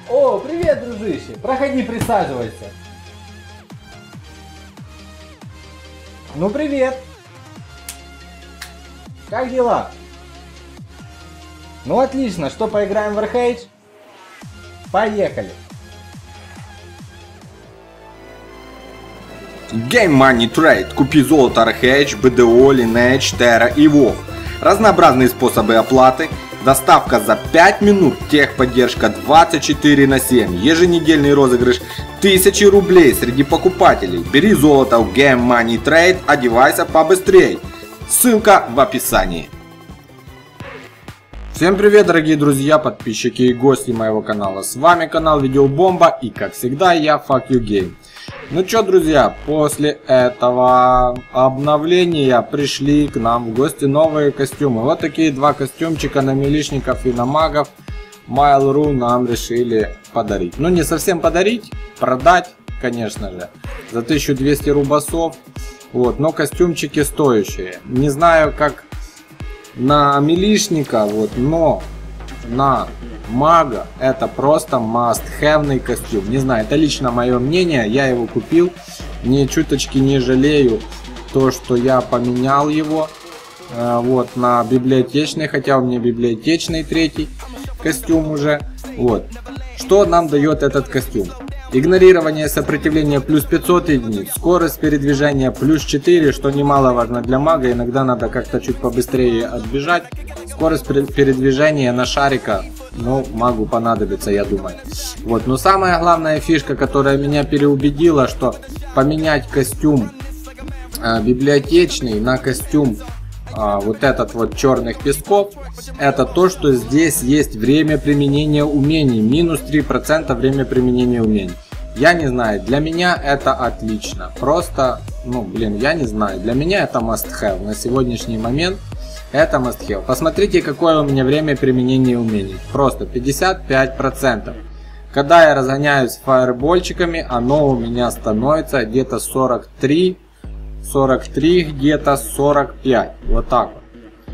О, привет, дружище! Проходи, присаживайся. Ну, привет! Как дела? Ну, отлично. Что, поиграем в Warhage? Поехали! Game Money Trade. Купи золото Warhage, BDO, Lineage, Terra и WoW. Разнообразные способы оплаты. Доставка за 5 минут. Техподдержка 24/7. Еженедельный розыгрыш 1000 рублей среди покупателей. Бери золото в Game Money Trade. Одевайся побыстрей. Ссылка в описании. Всем привет, дорогие друзья, подписчики и гости моего канала. С вами канал Видеобомба и, как всегда, я Fuck You Game. Ну чё, друзья, после этого обновления пришли к нам в гости новые костюмы. Вот такие два костюмчика на милишников и на магов Mail.ru нам решили подарить. Ну не совсем подарить, продать, конечно же, за 1200 рубасов. Вот, но костюмчики стоящие. Не знаю, как на милишника, вот, но на мага это просто must-have костюм. Не знаю, это лично мое мнение, я его купил, ни чуточки не жалею то, что я поменял его вот на библиотечный, хотя у меня библиотечный третий костюм уже. Вот, что нам дает этот костюм? Игнорирование сопротивления плюс 500 единиц, скорость передвижения плюс 4, что немаловажно для мага, иногда надо как-то чуть побыстрее отбежать. Скорость передвижения на шарика, ну, магу понадобится, я думаю. Вот, но самая главная фишка, которая меня переубедила, что поменять костюм библиотечный на костюм вот этот вот черных песков, это то, что здесь есть время применения умений, минус 3% время применения умений. Я не знаю, для меня это отлично, просто, ну блин, я не знаю, для меня это must have на сегодняшний момент. Это must have. Посмотрите, какое у меня время применения умений. Просто 55%. Когда я разгоняюсь фаербольчиками, оно у меня становится где-то 43, где-то 45. Вот так вот.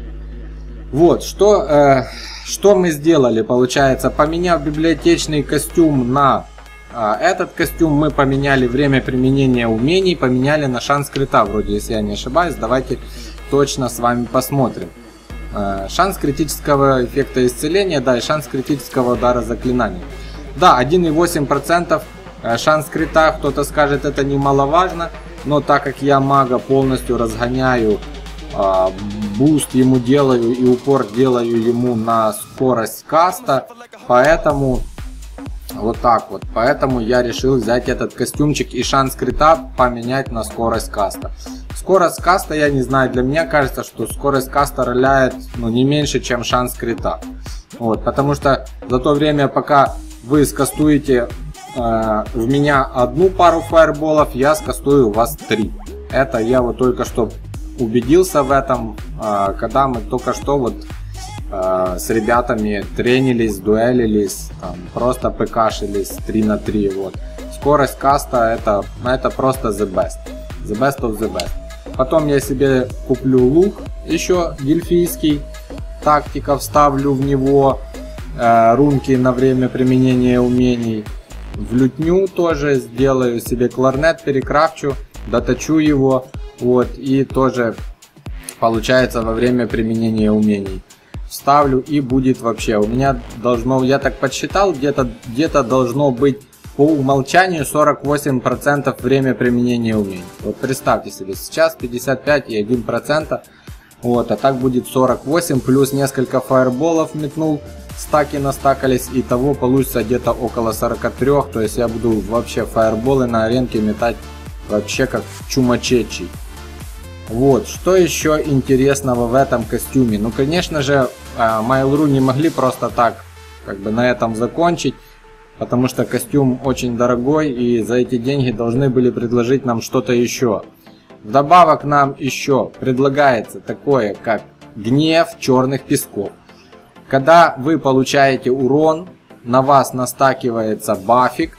Вот, что мы сделали, получается, поменяв библиотечный костюм на этот костюм, мы поменяли время применения умений, поменяли на шанс крита, вроде, если я не ошибаюсь. Давайте точно с вами посмотрим. Шанс критического эффекта исцеления, да, и шанс критического удара заклинаний. Да, 1,8% шанс крита, кто-то скажет, это немаловажно, но так как я мага полностью разгоняю, буст ему делаю и упор делаю ему на скорость каста, поэтому вот так вот, поэтому я решил взять этот костюмчик и шанс крита поменять на скорость каста. Скорость каста, я не знаю, для меня кажется, что скорость каста роляет, ну, не меньше, чем шанс крита. Вот, потому что за то время, пока вы скастуете в меня одну пару фаерболов, я скастую у вас 3. Это я вот только что убедился в этом, когда мы только что вот с ребятами тренились, дуэлились, там, просто пкшились 3 на 3. Вот. Скорость каста это просто the best. The best of the best. Потом я себе куплю лук еще дельфийский, тактика, вставлю в него рунки на время применения умений. В лютню тоже сделаю себе кларнет, перекрафчу, доточу его, вот, и тоже получается во время применения умений вставлю, и будет вообще, у меня должно, я так подсчитал, где-то должно быть по умолчанию 48% время применения умений. Вот представьте себе, сейчас 55,1%, вот, а так будет 48, плюс несколько фаерболов метнул, стаки настакались, и того получится где-то около 43, то есть я буду вообще фаерболы на аренке метать вообще как чумачечий. Вот, что еще интересного в этом костюме? Ну, конечно же, Mail.ru не могли просто так, как бы, на этом закончить, потому что костюм очень дорогой, и за эти деньги должны были предложить нам что-то еще. Вдобавок нам еще предлагается такое, как гнев черных песков. Когда вы получаете урон, на вас настакивается бафик,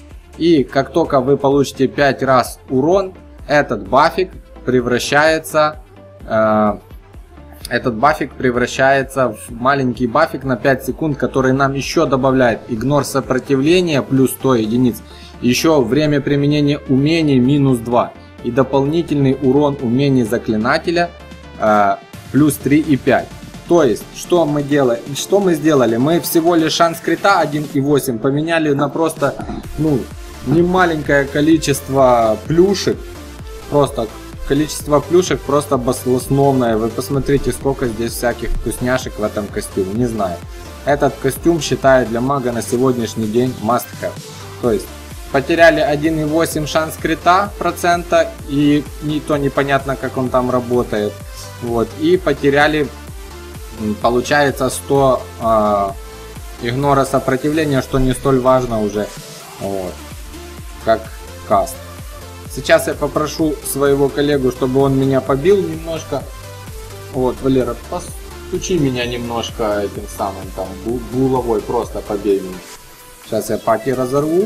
и как только вы получите 5 раз урон, этот бафик превращается этот бафик превращается в маленький бафик на 5 секунд, который нам еще добавляет игнор сопротивления плюс 100 единиц, еще время применения умений минус 2 и дополнительный урон умений заклинателя плюс 3,5. То есть, что мы сделали? Мы всего лишь шанс крита 1,8 поменяли на просто, немаленькое количество плюшек. Просто количество плюшек просто баснословное. Вы посмотрите, сколько здесь всяких вкусняшек в этом костюме. Не знаю. Этот костюм считаю для мага на сегодняшний день must have. То есть, потеряли 1,8 шанс крита процента, и то непонятно, как он там работает. Вот, и потеряли, получается, 100 игнора сопротивления, что не столь важно уже, вот, как каст. Сейчас я попрошу своего коллегу, чтобы он меня побил немножко. Вот, Валера, постучи меня немножко этим самым там булавой, просто побей меня. Сейчас я паки разорву.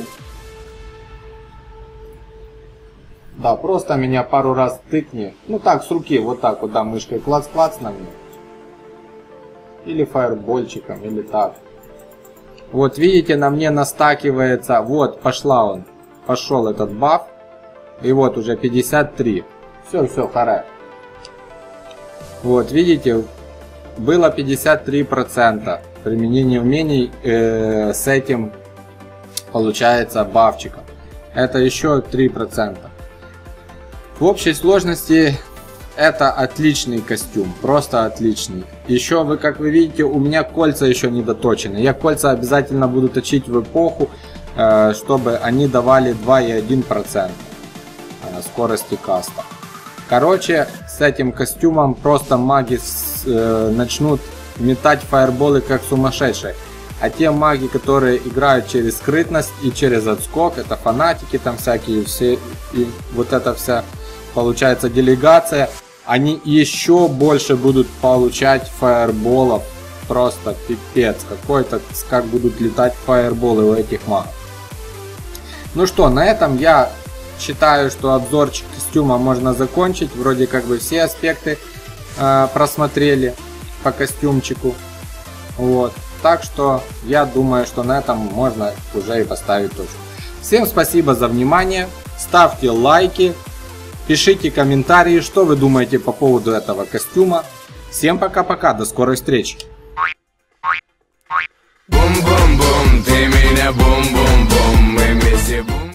Да, просто меня пару раз тыкни. Ну так, с руки, вот так вот, да, мышкой клац-клац на мне. Или фаербольчиком, или так. Вот видите, на мне настакивается, вот, пошел этот баф. И вот уже 53. Все, харе. Вот, видите, было 53% применения умений с этим, получается, бафчиком. Это еще 3%. В общей сложности это отличный костюм, просто отличный. Еще вы, как вы видите, у меня кольца еще не доточены. Я кольца обязательно буду точить в эпоху, чтобы они давали 2,1% скорости каста. Короче, с этим костюмом просто маги начнут метать фаерболы как сумасшедшие. А те маги, которые играют через скрытность и через отскок, это фанатики там всякие, все, и вот эта вся, получается, делегация, они еще больше будут получать фаерболов. Просто пипец какой-то, как будут летать фаерболы у этих магов. Ну что, на этом я считаю, что обзорчик костюма можно закончить. Вроде как бы все аспекты просмотрели по костюмчику. Вот. Так что я думаю, что на этом можно уже и поставить точку. Всем спасибо за внимание. Ставьте лайки. Пишите комментарии, что вы думаете по поводу этого костюма. Всем пока-пока. До скорой встречи. Бум-бум-бум, ты меня бум-бум-бум, мы вместе бум.